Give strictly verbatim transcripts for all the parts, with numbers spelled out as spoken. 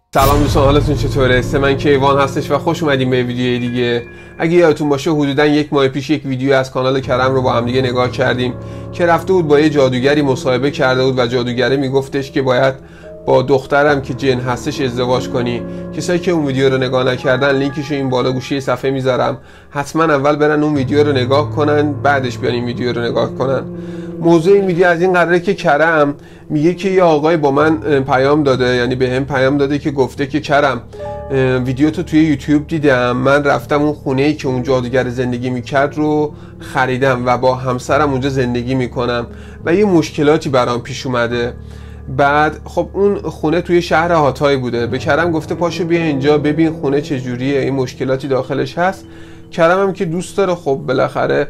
سلام دوستان، حالتون چطوره؟ اسم من کیوان هستش و خوش اومدیم به ویدیوی دیگه. اگه یادتون باشه حدودا یک ماه پیش یک ویدیو از کانال کرم رو با هم دیگه نگاه کردیم که رفته بود با یه جادوگری مصاحبه کرده بود و جادوگره میگفتش که باید با دخترم که جن هستش ازدواج کنی. کسایی که اون ویدیو رو نگاه نکردن لینکش رو این بالا گوشه صفحه میذارم، حتما اول برن اون ویدیو رو نگاه کنن بعدش بیان این ویدیو رو نگاه کنن. موضوع این ویدیو از این قراره که کرم میگه که یه آقای با من پیام داده، یعنی به هم پیام داده که گفته که کرم ویدیو تو توی یوتیوب دیدم، من رفتم اون خونه‌ای که اون جادوگر زندگی میکرد رو خریدم و با همسرم اونجا زندگی میکنم و یه مشکلاتی برام پیش اومده. بعد خب اون خونه توی شهر هاتای بوده. به کرم گفته پاشو بیا اینجا ببین خونه چجوریه، این مشکلاتی داخلش هست. کرم هم که دوست داره خب بالاخره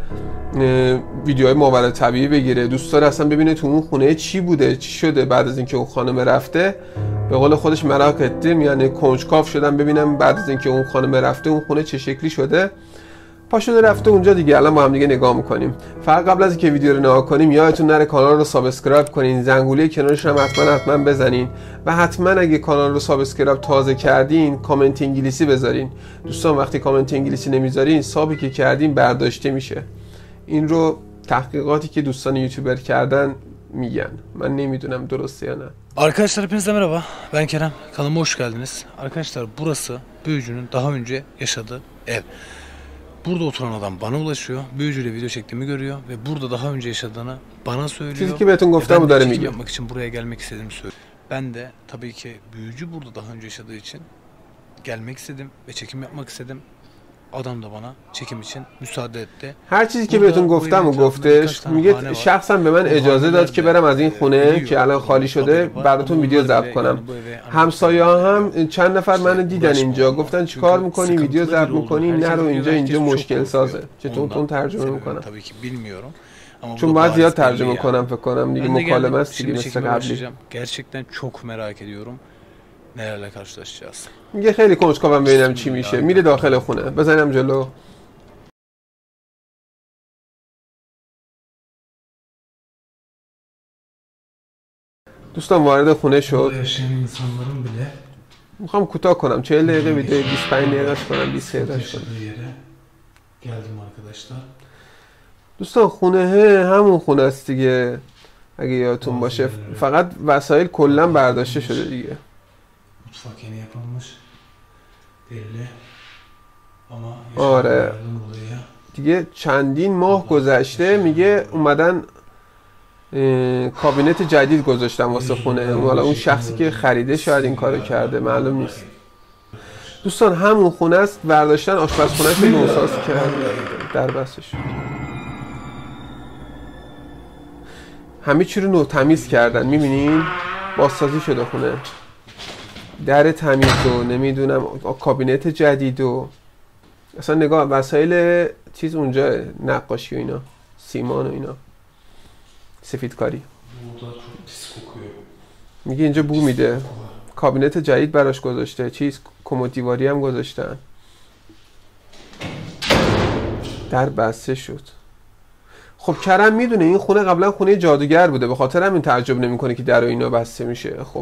ویدیوهای ماورا طبیعی بگیره، دوست داره اصلا ببینه تو اون خونه چی بوده چی شده بعد از اینکه اون خانم رفته. به قول خودش merak ettim، یعنی کنجکاو شدم ببینم بعد از اینکه اون خانم رفته اون خونه چه شکلی شده. پاشو رفته اونجا دیگه، الان با هم دیگه نگاه میکنیم. فقط قبل از اینکه ویدیو رو نگاه کنیم یادتون نره کانال رو سابسکرایب کنین، زنگوله کنارش هم حتما حتما بزنین و حتما اگه کانال رو سابسکرایب تازه کردین کامنت انگلیسی بذارین. دوستان وقتی کامنت انگلیسی نمیذارین سابی که kardin برداشته میشه. این رو تحقیقاتی که دوستان یوتیوبر کردن میگن، من نمیدونم درسته یا نه. Arkadaşlar hepinize merhaba. Ben Kerem. Kanalıma hoş geldiniz. Arkadaşlar burası büyücünün daha önce yaşadığı ev. Burada oturan adam bana ulaşıyor. Büyücüyle video çektiğimi görüyor ve burada daha önce yaşadığını bana söylüyor. Çizgi betun gofta bu çekim yapmak için buraya gelmek istediğimi söylüyor. Ben de tabii ki büyücü burada daha önce yaşadığı için gelmek istedim ve çekim yapmak istedim. Adam da bana çekim için müsaade etti. هر چیزی که بهتون گفتم و گفتش. میگه شخصا به من اجازه داد که برم از این خونه که الان خالی شده براتون ویدیو ضبط کنم. همسایه ها هم چند نفر منو دیدن اینجا، گفتن چیکار میکنی ویدیو ضبط میکنی، نرو اینجا اینجا مشکل سازه. چطور تون ترجمه میکنم؟ tabii ki bilmiyorum. چون باید زیاد ترجمه کنم فکر کنم دیگه، مکالمه است دیگه مثل قبلی. Gerçekten çok merak ediyorum. Nelerle karşılaşacağız. میگه خیلی کنجکاوم ببینم چی میشه. میره داخل خونه. بزنم جلو. دوستان وارد خونه شد. میخوام کوتاه کنم، چهل دقیقه ویدیو بیست و پنج دقیقه‌اش کنم، بیست دقیقه‌اش کنم. Geldim arkadaşlar. دوستان خونه همون خونه است دیگه اگه یادتون باشه، فقط وسایل کلا برداشته شده دیگه. Mutfak yeni yapılmış. Belli. Ama آره دیگه چندین ماه گذشته. میگه اومدن کابینت جدید گذاشتن واسه خونه. حالا اون شخصی که خریده شاید این کارو کرده، معلوم نیست. دوستان همون خونه است، برداشتن آشپزخونه‌اش رو نوساز کردن، در بسته شد. همه چی رو نو تمیز کردن، میبینین بازسازی شده خونه، در تمیز و نمیدونم کابینت جدید و اصلا نگاه وسایل چیز اونجا، نقاشی و اینا، سیمان و اینا، سفید کاری. میگه اینجا بو میده. کابینت جدید براش گذاشته، چیز کمد دیواری هم گذاشتن، در بسته شد. خب کرم میدونه این خونه قبلا خونه جادوگر بوده، به خاطر همین تعجب نمیکنه که در و اینا بسته میشه. خب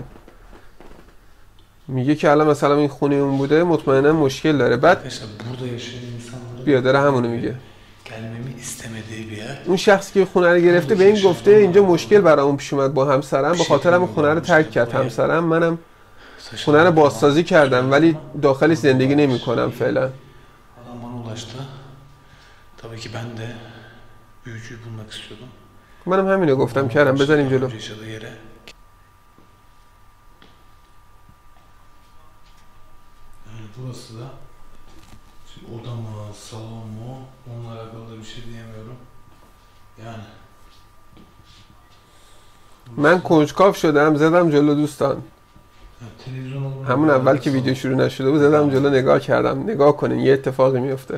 میگه که الان مثلا این خونه اون بوده مطمئنا مشکل داره. بعد بیا داره همونو میگه. اون شخصی که خونه رو گرفته به این گفته اینجا مشکل برام پیش اومد با همسرم، به خاطر همون خونه رو ترک کرد همسرم، منم خونه رو بازسازی کردم ولی داخلش زندگی نمیکنم فعلا. Tabii ki ben de büyücüyü bulmak istiyordum. منم همینو گفتم کردم بزنیم جلو. Yani burası da oda mı, salon mu, onunla alakalı da bir şey diyemiyorum. Yani من کنجکاو شدم زدم جلو دوستان. همون اول که ویدیو شروع نشده بود زدم جلو نگاه کردم. نگاه کنین یه اتفاقی میفته.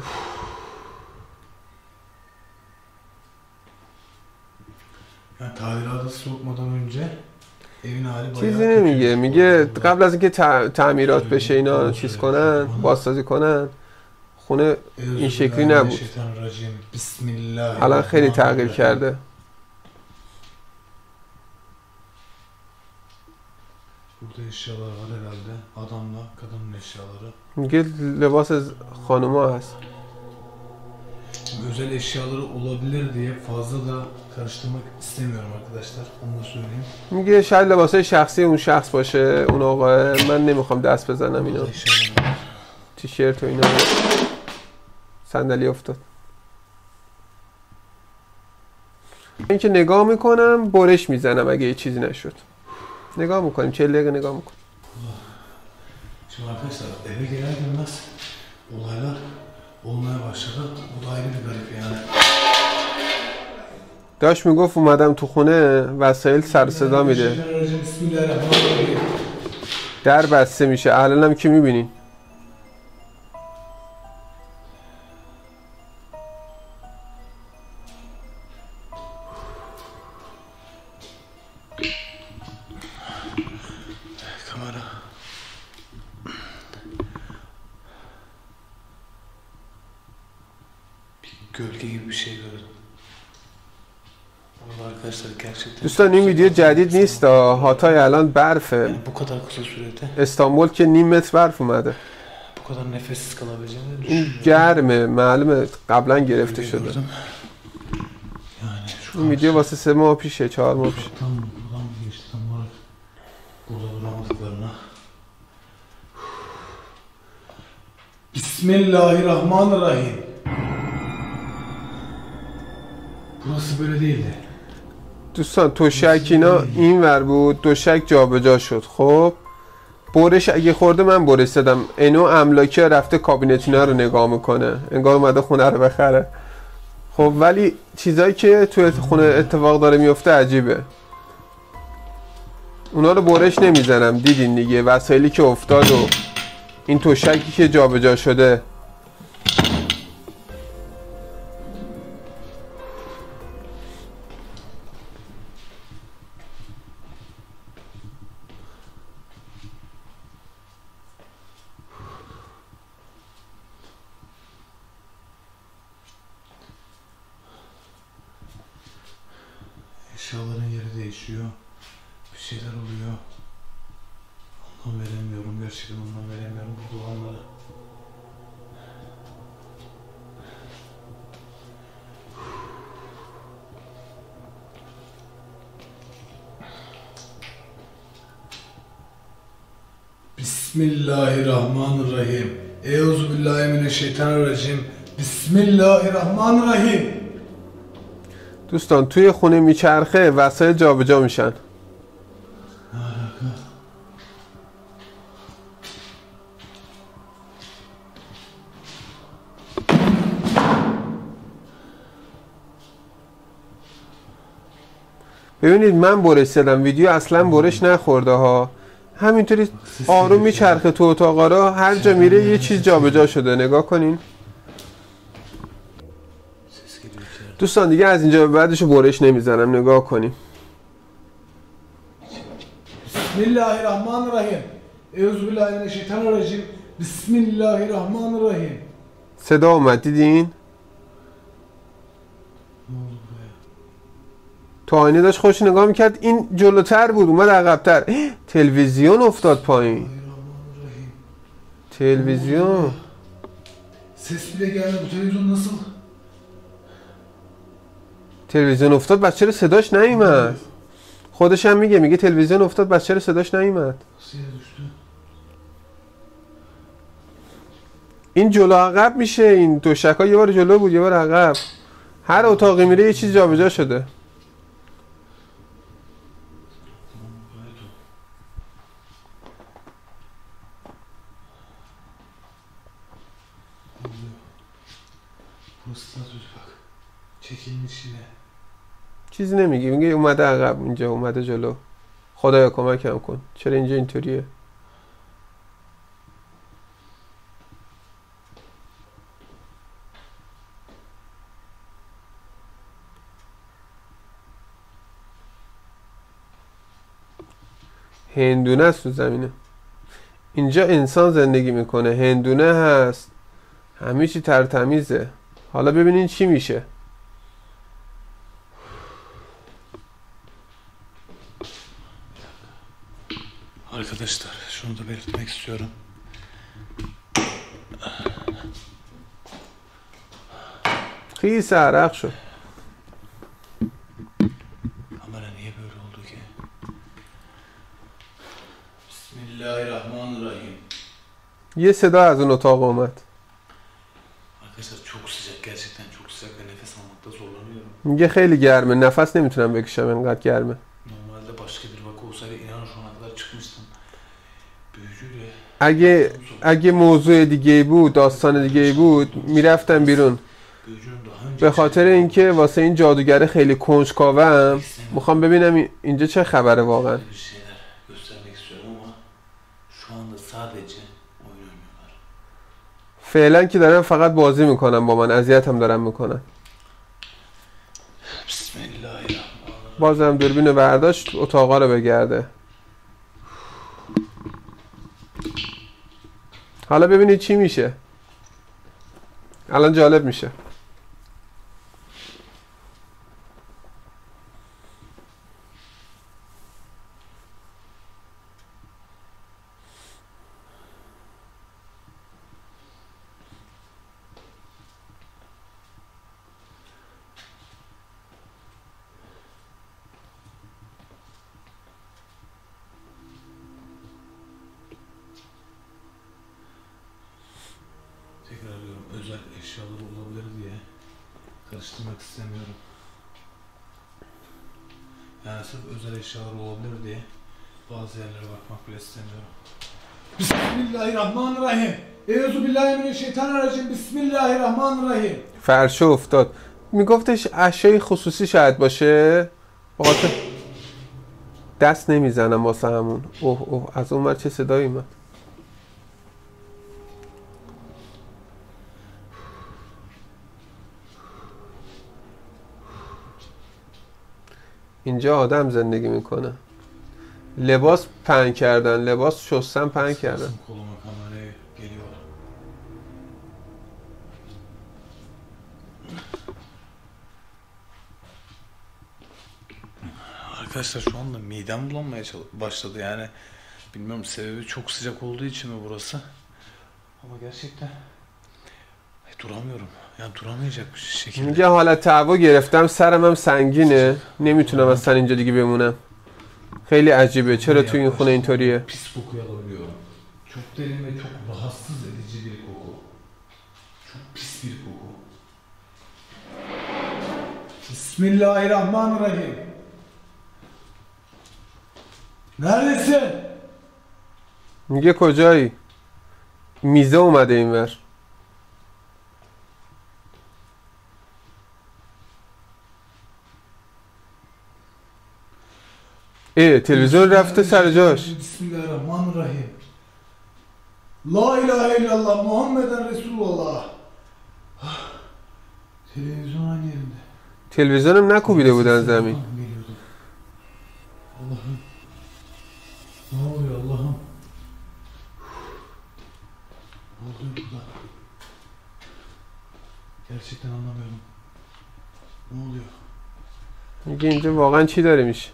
Yani tadilatı sokmadan önce evin hali bayağı چیزی نمیگه، میگه قبل از اینکه تعمیرات بشه اینا چیز کنن، بازسازی کنن، خونه این شکلی نبود. الان خیلی تغییر کرده. burada eşyalar var herhalde. Adamla kadının eşyaları. میگه لباس از خانوما هست. Özel eşyaları olabilir diye fazla da karıştırmak istemiyorum arkadaşlar. Onu da söyleyeyim. میگه شاید لباسای شخصی اون شخص باشه اون آقا. من نمیخوام دست بزنم اینا. تیشرت و اینا. صندلی افتاد. این که نگاه میکنم برش میزنم اگه یه چیزی نشد. نگاه میکنیم چهل دقیقه نگاه میکنیم. Şimdi arkadaşlar eve gelir gelmez olaylar olmaya başladı. Bu da ayrı bir garip yani. داشت میگفت اومدم تو خونه وسایل سر صدا میده. در بسته میشه. الانم که میبینین. Kamera. Bir gölge gibi bir şey gördüm. Arkadaşlar gerçekten دوستان این ویدیو جدید نیست. هاتای الان برفه. bu kadar kısa sürede استانبول که نیم متر برف اومده. bu kadar nefessiz kalabileceğimi این düşünmüyorum. گرمه معلومه قبلا گرفته شده. Yani şu این ویدیو واسه سه ماه پیشه چهار ماه پیشه. tam buradan mı geçti tam olarak burada duramadıklarına. Bismillahirrahmanirrahim. Burası böyle değildi. دوستان توشک اینا این ور بود دوشک جابجا شد. خب برش اگه خورده من برش دادم. اینو املاکی رفته کابینت اینا رو نگاه میکنه انگار اومده خونه رو بخره. خب ولی چیزایی که تو خونه اتفاق داره میفته عجیبه. اونا رو برش نمیزنم. دیدین دیگه وسایلی که افتاد و این توشکی که جابجا شده. Eşyaların yeri değişiyor. Bir şeyler oluyor. Anlam veremiyorum. Gerçekten anlam veremiyorum bu olanlara. Bismillahirrahmanirrahim. Euzubillahimineşşeytanirracim. Bismillahirrahmanirrahim. دوستان توی خونه میچرخه وسایل جابجا میشن. ببینید من برش زدم. ویدیو اصلا برش نخورده ها. همینطوری آروم میچرخه تو اتاقا را. هر جا میره یه چیز جابجا شده. نگاه کنین. دوستان دیگه از اینجا به بعدشو برش نمیزنم. نگاه کنیم. Bismillahirrahmanirrahim. Euzubillahimineşşeytanirracim. Bismillahirrahmanirrahim. صدا اومد دیدین؟ تو آینه داشت خوش نگاه میکرد. این جلوتر بود اومد عقبتر. تلویزیون افتاد پایین. تلویزیون Ses bile geldi. Bu televizyon nasıl? تلویزیون افتاد بس چرا صداش نیومد؟ خودش هم میگه میگه تلویزیون افتاد بس چرا صداش نیومد؟ این جلو عقب میشه. این دوشک‌ها یه بار جلو بود یه بار عقب. هر اتاقی میره یه چیز جابجا شده. چیزی نمیگه. میگه اومده عقب اینجا اومده جلو. خدایا کمکم کن. چرا اینجا اینطوریه؟ هندونه است تو زمینه. اینجا انسان زندگی میکنه. هندونه هست. همه چی ترتمیزه. حالا ببینین چی میشه. Arkadaşlar şunu da belirtmek istiyorum. خیس عرق شد. Kamera niye böyle oldu ki? Bismillahirrahmanirrahim. یه صدا از اون اتاق اومد. Arkadaşlar çok sıcak, gerçekten çok sıcak ve nefes almakta zorlanıyorum. میگه خیلی گرمه، نفس نمیتونم بکشم انقدر گرمه. Normalde başka bir vaka olsaydı inanın şu ana kadar çıkmıştım. Büyücüyle اگه اگه موضوع دیگه بود، داستان دیگه بود، میرفتم بیرون. büyücünün daha önce به خاطر اینکه واسه این جادوگر خیلی کنجکاوم میخوام ببینم اینجا چه خبره واقعا. bir şeyler göstermek istiyorum ama şu anda sadece oyun oynuyorlar. فعلا که دارم فقط بازی میکنم با من، اذیتم دارم میکنن. Bismillahirrahmanirrahim. بازم دوربینو برداشت اتاقا رو بگرده. حالا ببینید چی میشه. الان جالب میشه. Tekrar diyorum, özel eşyalar olabilir diye karıştırmak istemiyorum. Yani sırf özel eşyalar olabilir diye bazı yerlere bakmak bile istemiyorum. Bismillahirrahmanirrahim. Euzubillahimineşşeytanirracim. Bismillahirrahmanirrahim. فرشه افتاد. میگفتش اشیاء خصوصی شاید باشه. بخاطر دست نمیزنم واسه همون. اوه اوه از اون ور چه صدایی اومد. اینجا آدم زندگی میکنه. لباس پهن کردن، لباس شستن پهن کردن. Koluma kameraya geliyor. Arkadaşlar şu anda midem bulanmaya başladı yani. Bilmiyorum, sebebi çok sıcak olduğu için mi burası? Ama gerçekten ay, duramıyorum. Yani duramayacak bir şekilde. میگه حالت هوا گرفتم، سرم هم سنگینه، نمیتونم اصلا اینجا دیگه بمونم. خیلی عجیبه، چرا تو این خونه اینطوریه؟ Pis kokuyu alabiliyorum. Çok derin ve çok rahatsız edici bir koku. Çok pis bir koku. Bismillahirrahmanirrahim. Neredesin? میگه کجایی؟ میزه اومده اینور. ای تلویزیون رفته سر جاش. Bismillahirrahmanirrahim. La ilahe illallah Muhammeden Resulullah. Televizyon aynı yerinde. تلویزیونم نکوبیده بودن زمین. Allah'ım. Ne oluyor Allah'ım? Ne oluyor burada? Gerçekten anlamıyorum. Ne oluyor? میگه اینجا واقعا چی داره میشه؟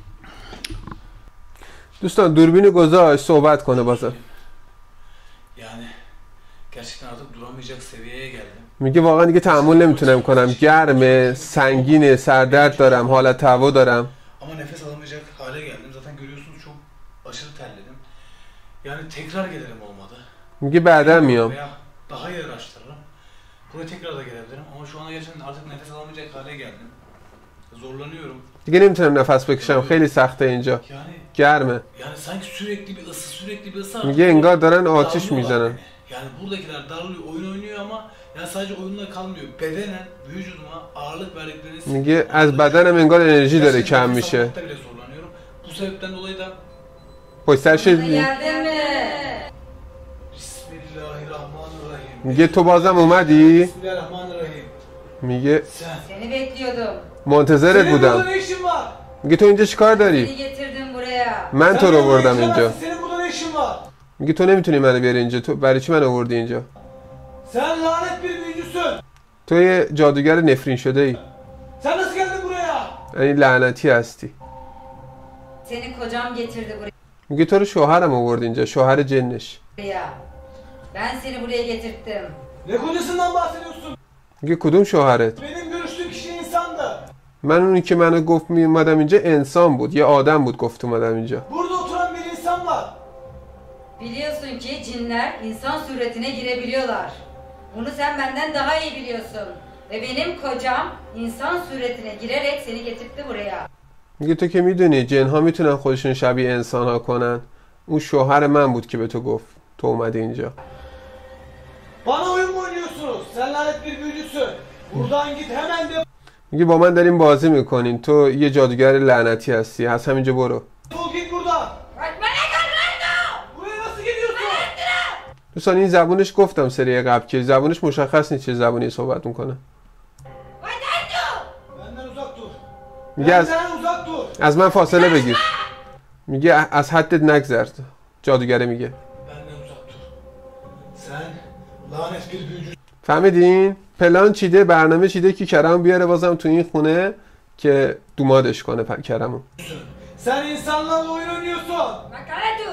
دوستان دوربین گذاشت صحبت کنه بازم. Yani gerçekten artık duramayacak seviyeye geldim. میگه واقعا دیگه تحمل نمیتونم کنم، گرمه، سنگینه، سردرد دارم، حالت هوا دارم. Ama nefes alamayacak hale geldim. Zaten görüyorsunuz çok aşırı terledim. Yani tekrar gelirim olmadı. میگه بعدا میام. Veya daha iyi araştırırım. Buraya tekrar da gelebilirim ama şu anda gerçekten artık nefes alamayacak hale geldim. Zorlanıyorum. دیگه نمیتونم نفس بکشم، خیلی سخته اینجا. Yani گرمه. yani sanki sürekli bir ısı, sürekli bir ısı. میگه انگار دارن آتیش Darlıyorlar میزنن. beni. Yani buradakiler darlıyor, oyun oynuyor ama yani sadece oyunla kalmıyor. Bedenen vücuduma ağırlık verdiklerini میگه از بدنم انگار انرژی داره kم میشه. bile zorlanıyorum. Bu sebepten dolayı da پشت سرش Bismillahirrahmanirrahim. میگه تو بازم اومدی؟ Bismillahirrahmanirrahim. میگه Sen. Seni bekliyordum. منتظرت Senin burada بودم. ne işin var? میگه تو اینجا چیکار Seni داری؟ getirdim buraya. من تو رو آوردم اینجا. Senin burada ne işin var? میگه تو نمیتونی منو بیاری اینجا، تو برای چی منو آوردی اینجا؟ Sen lanet bir büyücüsün. تو یه جادوگر نفرین شده ای. Sen nasıl geldin buraya? یعنی لعنتی هستی. Seni kocam getirdi buraya. میگه تو رو شوهرم آورد اینجا، شوهر جنش. Buraya. Ben seni buraya getirttim. Ne kocasından bahsediyorsun? میگه کدوم شوهرت؟ Benim görüştüğüm kişi insandı. من اونی که منو گفت می اومدم اینجا انسان بود، یه آدم بود گفت اومدم اینجا. Burada oturan bir insan var. Biliyorsun ki cinler insan suretine girebiliyorlar. Bunu sen benden daha iyi biliyorsun. Ve benim kocam insan suretine girerek seni getirtti buraya. میگه تو که میدونی جن ها میتونن خودشون شبیه انسان ها کنن. اون شوهر من بود که به تو گفت تو اومدی اینجا. Bana oyun mu oynuyorsunuz? Sen lanet bir büyücüsün. Buradan git hemen de. میگه با من داریم بازی میکنین، تو یه جادوگر لعنتی هستی، از همینجا برو. Defol git buradan. Buraya nasıl geliyorsun? دوستان این زبونش گفتم سری قبل که زبونش مشخص نیست چه زبونی صحبت میکنه. Benden uzak dur. میگه از Benden uzak dur. از من فاصله بگیر. میگه از حدت نگذر. جادوگره میگه. Benden uzak dur. Sen lanet bir büyücüsün. فهمیدین؟ پلان چیده، برنامه چیده که کرم بیاره بازم تو این خونه که دومادش کنه پر کرمو. Sen insanlarla oyun oynuyorsun. Makalatu.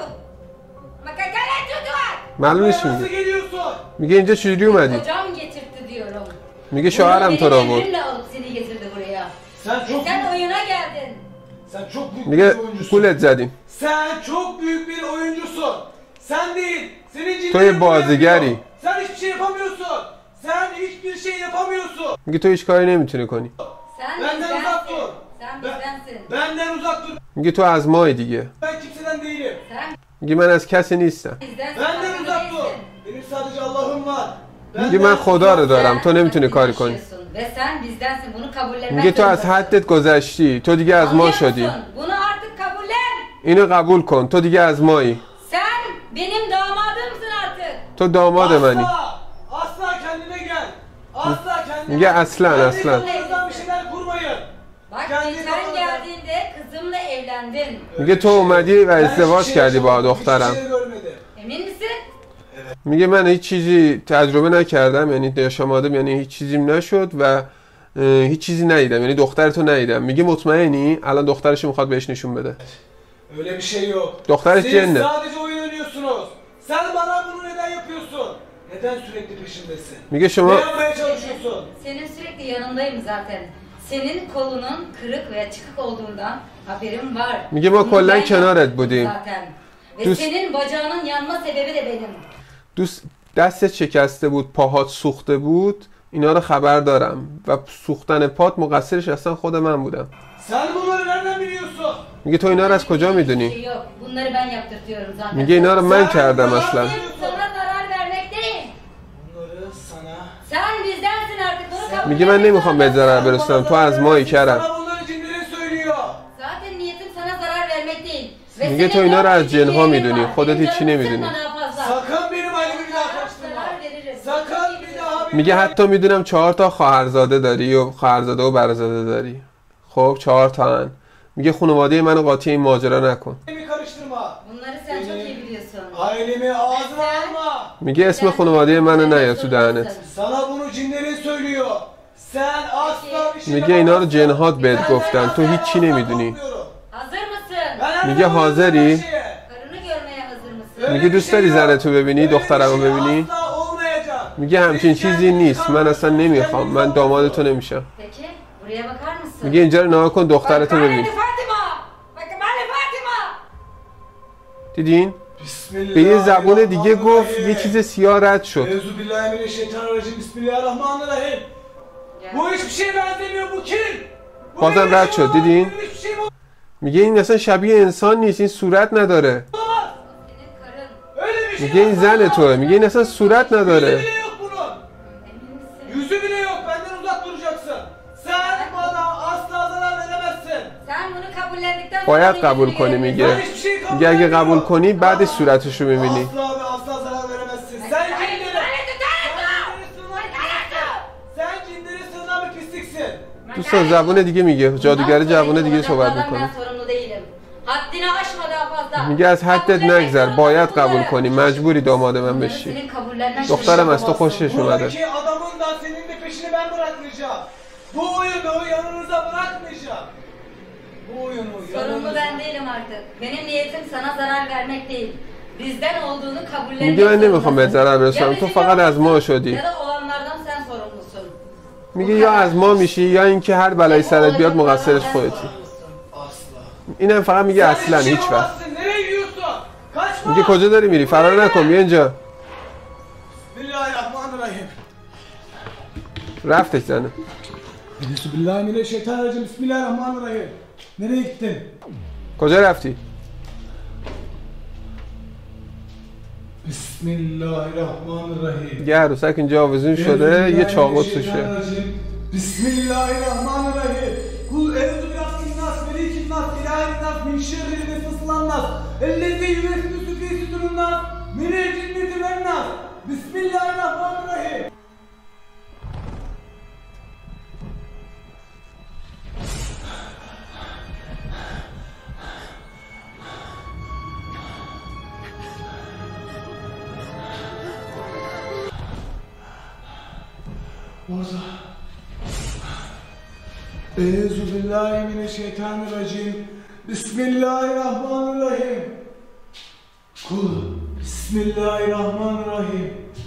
Makalatu duvar. معلوم نیست Buraya nasıl میگه. geliyorsun? میگه اینجا چجوری اومدی؟ Kocam getirtti diyorum. میگه شوهرم تو رو Benim آورد. emrimle alıp seni getirdi buraya. Sen çok Sen oyuna geldin. Sen çok büyük میگه bir oyuncusun. پولت زدیم. Sen çok büyük bir oyuncusun. Sen değil. Senin cinlerin توی bunu بازیگری. yapıyor. Sen hiçbir şey yapamıyorsun. Sen hiçbir şey yapamıyorsun. میگه تو هیچ کاری نمیتونی کنی. Sen Benden uzak bizdensin. dur. Sen Ben- bizdensin. Benden uzak dur. میگه تو از مای دیگه. Ben kimseden değilim. Sen میگه من از کسی نیستم. bizdensin. Benden farkında uzak dur. değilsin. Benim sadece Allah'ım var. میگه من خدا رو دارم، تو نمیتونی کاری کنی. Ve sen bizdensin. Bunu kabullenmek میگه تو از zorundasın. حدت گذشتی، تو دیگه از ما Anlıyor شدی. musun? Bunu artık kabullen. اینو قبول کن، تو دیگه از مایی. Sen benim damadımsın artık. تو داماد منی. Asla. Asla kendine gel. Asla kendine میگه gel. اصلا Kendi اصلا. kafanızdan bir şeyler kurmayın. Bak Kendi geçen kafanızdan- geldiğinde kızımla evlendin. میگه تو اومدی و Ben ازدواج hiçbir şey کردی با yaşamadım, hiçbir دخترم. şey görmedim. Emin misin? میگه من هیچ چیزی تجربه نکردم، یعنی نشمادم، یعنی هیچ چیزیم نشد و اه، هیچ چیزی ندیدم، یعنی دخترتو ندیدم. میگه مطمئنی؟ الان دخترش میخواد بهش نشون بده. Öyle bir şey yok. دخترش Siz جنه. sadece oyun oynuyorsunuz. Sen bana bunu neden yapıyorsun? Neden sürekli peşimdesin? میگه Ne شما yapmaya çalışıyorsun? Senin sürekli yanındayım zaten. Senin kolunun kırık veya çıkık olduğundan haberim var. میگه ما Bunu کلا ben کنارت yaptım بودیم. zaten. Ve Düz- senin bacağının yanma sebebi de benim. دوست دستت شکسته بود، پاهات سوخته بود، اینا رو خبر دارم و سوختن پات مقصرش اصلا خود من بودم. Sen bunları nereden biliyorsun? میگه تو اینا رو از کجا Bir میدونی؟ şey yok. Bunları ben yaptırtıyorum zaten. میگه اینا رو من کردم اصلا. Benim sana zarar vermek değil. Bunları sana... Sen bizdensin artık. Bunu kabul میگه من etmek نمیخوام به zorundasın. ضرر برسونم، تو از مایی کرم. Sana bunları cinlerin söylüyor. Zaten niyetim sana zarar vermek değil. Ve میگه تو senin اینا رو daha از küçük جنها yerin میدونی، var. خودت Benim هیچی canımı نمیدونی. sıkma daha fazla. Sakın benim ailemi bir daha karıştırma. Zarar veririm. Sakın bir daha benim میگه حتی میدونم چهار تا خواهرزاده داری و خواهرزاده و برزاده داری. خب چهار تا هن. میگه خانواده منو قاطی این ماجرا نکن. ailemi karıştırma. Bunları sen çok iyi biliyorsun. Ailemi ağzına alma. میگه اسم خانواده منو نیا تو دهنت. Sana bunu cinlerin söylüyor. Sen asla bir şey میگه اینا رو yapamazsın. جنهات بهت Ben گفتن، تو asla هیچی نمیدونی. korkmuyorum. Hazır mısın? Ben her میگه zaman حاضری؟ her şeye. Karını görmeye hazır mısın? Öyle میگه bir دوست şey داری yok. زنتو ببینی، Öyle bir دخترمو şey ببینی؟ asla olmayacak. میگه همچین چیزی نیست، من اصلا نمیخوام، من داماد تو نمیشم. Peki buraya bakar mısın? میگه اینجا رو نگاه کن، دخترتو Bak ببین. Fatima! Bak bana Fatima! دیدین؟ Bismillah. به یه زبون دیگه گفت یه چیز سیاه رد شد. Euzubillahimineşşeytanirracim. Bismillahirrahmanirrahim. Bu hiçbir şeye benzemiyor, bu kim? Bu بازم benim رد eşim شد olan, دیدین؟ benim hiçbir şeyim میگه این اصلا شبیه انسان نیست، این صورت نداره. olamaz. Senin karın. Öyle bir şey میگه این asla زن olamaz. توه، میگه این اصلا صورت Yüzü نداره. bile yok bunun. Emin misin? Yüzü bile yok, benden uzak duracaksın. Sen bana asla zarar veremezsin. Sen bunu kabullendikten sonra باید onun قبول yüzünü کنی görebilirsin. میگه. Ben hiçbir şey kabul میگه اگه etmiyorum. قبول کنی بعدش صورتش رو میبینی. Asla ve asla zarar veremezsin. Sen Hayır, cinlerin... lanet Sen cinlerin sığınan bir pisliksin. دوستان زبون دیگه میگه، جادوگر جوون دیگه صحبت Ben میکنه. sorumlu değilim. Haddini aşma daha fazla. میگه از حدت Kabullenmek نگذر، باید zorundasın قبول bunları. کنی، مجبوری داماد من Bunları بشی. senin kabullenmen دخترم از تو şaşırtamazsın. خوشش اومده. Buradaki adamın da senin de peşini ben bırakmayacağım. Bu oyunu yanınıza bırakmayacağım. Bu oyunu Sorumlu ben değilim artık. Benim niyetim sana zarar vermek değil. Bizden olduğunu kabullenmek میگه من نمیخوام بهت ضرر برسونم تو فقط از ما شدی. Ya da olanlardan sen sorumlusun. میگه یا از ما میشی یا اینکه هر بلایی سرت بیاد مقصرش خودتی. اینم فقط میگه اصلا هیچ وقت. میگه کجا داری میری؟ فرار نکن بیا اینجا. رفتش زنه. Bismillahirrahmanirrahim. Bismillahirrahmanirrahim. Nereye gittin? کجا رفتی؟ Bismillahirrahmanirrahim. یه عروسک اینجا آویزون شده یه چاقو توشه. Bismillahirrahmanirrahim. Kul eûzü birabbin nas, melikin nas, ilahin nas, min şerril vesveslan nas, ellezî yüvesvisu fî sudûrin nas, minel cinneti ven nas. Bismillahirrahmanirrahim. Orada. Euzubillahimineşşeytanirracim. Bismillahirrahmanirrahim. Kul. Bismillahirrahmanirrahim.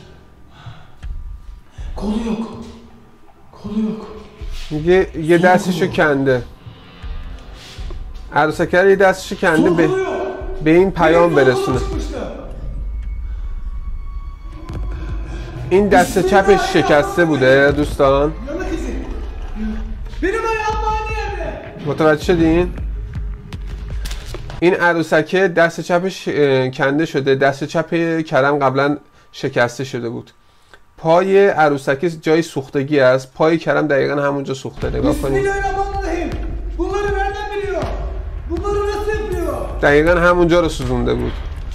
Kolu yok. Kolu yok. میگه یه دستشو کنده. عروسکر یه دستشو کنده به به این پیام برسونه. این دست چپش شکسته بوده دوستان. متوجه شدین؟ این عروسکه دست چپش کنده شده. دست چپ کرم قبلا شکسته شده بود. پای عروسکه جای سوختگی است. پای کرم دقیقا همونجا سوخته. نگاه کنید. دقیقا همونجا رو سوزونده بود.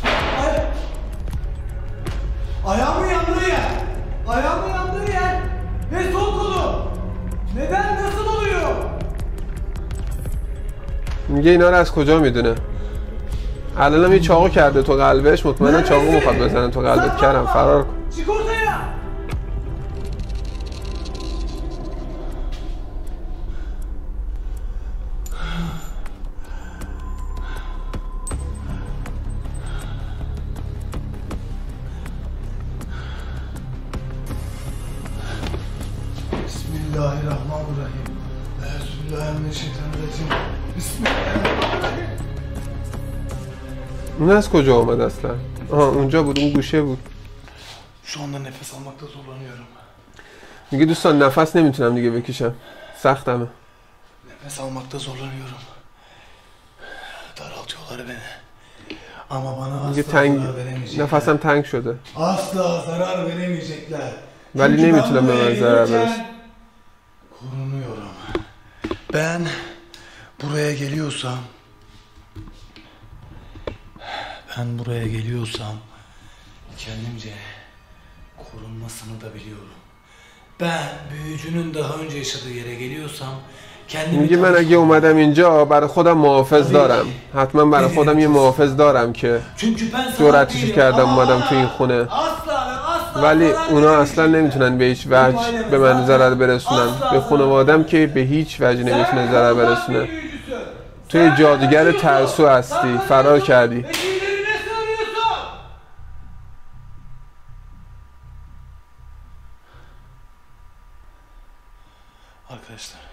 Ayağımın yandığı yer. Ayağımın yandığı yer. Ve sol kolu. Neden? Nasıl oluyor? میگه اینا رو از کجا میدونه؟ الانم یه چاقو کرده تو قلبش. مطمئنا چاقو میخواد بزنه تو قلبت. کرم فرار کن. Bismillahirrahmanirrahim. Euzubillahimineşşeytanirracim. Bismillahirrahmanirrahim. اون از کجا آمد اصلا؟ آها اونجا بود. اون گوشه بود. Şu anda nefes almakta zorlanıyorum. میگه دوستان نفس نمیتونم دیگه بکشم. سختمه. Nefes almakta zorlanıyorum. Daraltıyorlar beni. Ama bana میگه asla تنگ zarar veremeyecekler. نفسم تنگ شده. Asla zarar veremeyecekler. ولی Çünkü نمیتونم به ben من buraya ضرر gelirken برسه. Korunuyorum. Ben buraya geliyorsam ben buraya geliyorsam kendimce korunmasını da biliyorum. Ben büyücünün daha önce yaşadığı yere geliyorsam kendimi میگه من اگه اومدم اینجا برای خودم محافظ دارم. حتما برای خودم یه محافظ دارم که جرأتش کردم اومدم تو این خونه. ولی اونا اصلا نمیتونن به هیچ وجه به من ضرر برسونن. به خانوادم که به هیچ وجه نمیتونه ضرر برسونه. توی جادوگر ترسو هستی. فرار کردی. Arkadaşlar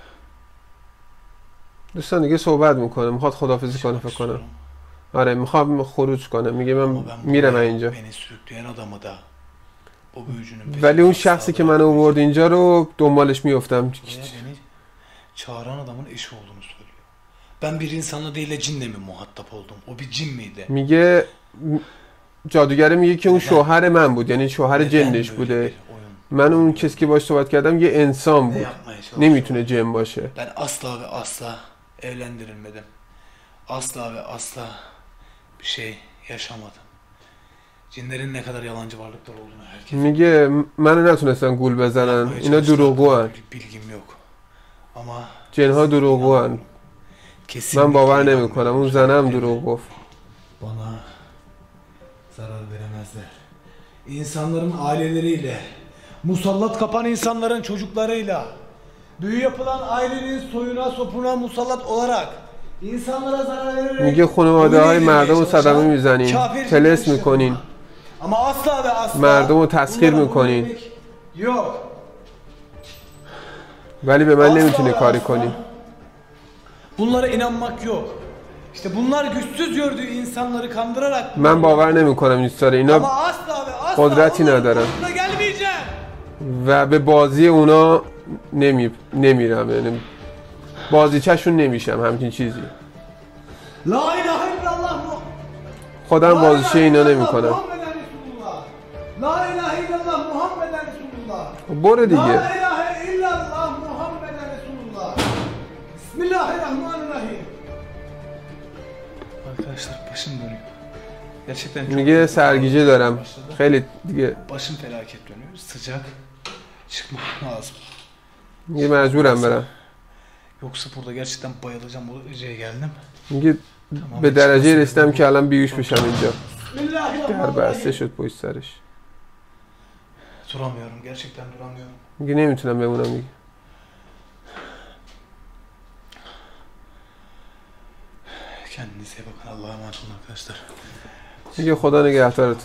دوستان دیگه صحبت میکنه. میخواد خداحافظی کنه فکر کنم. آره میخوام خروج کنه. میگه من میرم اینجا. beni sürükleyen adamı da o büyücünün ولی اون شخصی که منو آورد اینجا رو دنبالش میافتم. beni çağıran adamın eşi olduğunu söylüyor. Ben bir insanla değil de cinle mi muhatap oldum? O bir cin miydi? میگه جادوگره میگه که اون شوهر من بود. یعنی شوهر جنش بوده. من اون کسی که باش صحبت کردم یه انسان بود. نمیتونه جن باشه. Ben asla ve asla evlendirilmedim. Asla ve asla bir şey yaşamadım. Cinlerin ne kadar yalancı varlıklar olduğunu herkes میگه منو نتونستن گول بزنن. اینا دروغگوان. bilgim yok. Ama جنها دروغگوان. من باور نمیکنم. اون زنم دروغ گفت. Bana zarar veremezler. İnsanların aileleriyle, musallat kapan insanların çocuklarıyla, büyü yapılan ailenin soyuna sopuna musallat olarak insanlara zarar vererek میگه خانواده های مردم رو صدمه میزنین، طلسم میکنین، ama asla ve asla مردم رو تسخیر bunlara میکنین، boyun eğmek yok. ولی به من Asla نمیتونی ve کاری asla کنی. Bunlara inanmak yok. İşte bunlar güçsüz gördüğü insanları kandırarak من باور نمیکنم این ستاره، اینا ama asla ve asla قدرتی onların ندارن konusuna gelmeyeceğim. و به بازی اونا نمی... نمیرم، یعنی بازیچه‌شون نمیشم همچین چیزی. La ilahe illallah mu خودم La بازیچه ilahe اینا illallah نمیکنم. Muhammeden Resulullah. La ilahe illallah Muhammeden Resulullah. برو La دیگه. ilahe illallah Muhammeden Resulullah. Bismillahirrahmanirrahim. Arkadaşlar başım dönüyor. Gerçekten çok میگه سرگیجه دارم خیلی دیگه. başım felaket dönüyor. Sıcak. Çıkmam lazım. میگه مجبورم برم. Yoksa burada gerçekten bayılacağım. Bu dereceye geldim. میگه به درجه رسیدم که الان بیهوش بشم اینجا. در بسته Bismillahirrahmanirrahim. شد پشت سرش. Duramıyorum. Gerçekten duramıyorum. میگه نمیتونم بمونم دیگه. Kendinize iyi bakın. Allah'a emanet olun arkadaşlar. میگه خدا نگهدارت.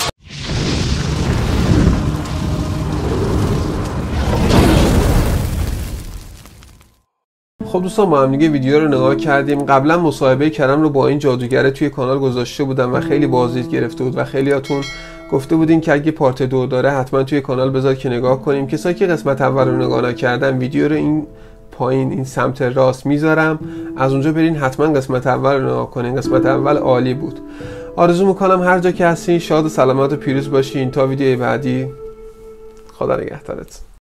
خب دوستان با هم دیگه ویدیو رو نگاه کردیم. قبلا مصاحبه کرم رو با این جادوگره توی کانال گذاشته بودم و خیلی بازدید گرفته بود و خیلیاتون گفته بودین که اگه پارت دو داره حتما توی کانال بذار که نگاه کنیم. کسایی که قسمت اول رو نگاه نکردن ویدیو رو این پایین این سمت راست میذارم، از اونجا برین حتما قسمت اول رو نگاه کنین. قسمت اول عالی بود. آرزو میکنم هر جا که هستین شاد و سلامت و پیروز باشین. تا ویدیوی بعدی، خدا نگهدارت.